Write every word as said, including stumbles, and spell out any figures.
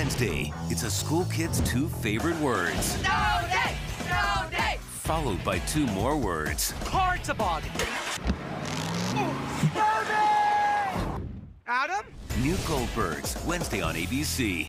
Wednesday, it's a school kid's two favorite words. Snow day! Snow day! Followed by two more words. Car toboggan. Snow day! Adam? New Goldbergs, Wednesday on A B C.